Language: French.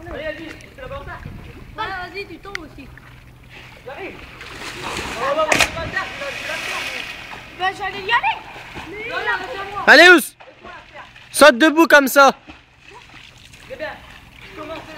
Allez, vas-y, tu la balance là. Vas-y, tu tombes aussi. J'arrive. Oh, bah, tu vas le faire, tu vas le faire. Bah, j'allais y aller. Non, là, reste à moi. Allez, Ous! Saute debout comme ça. Eh bien, je commence.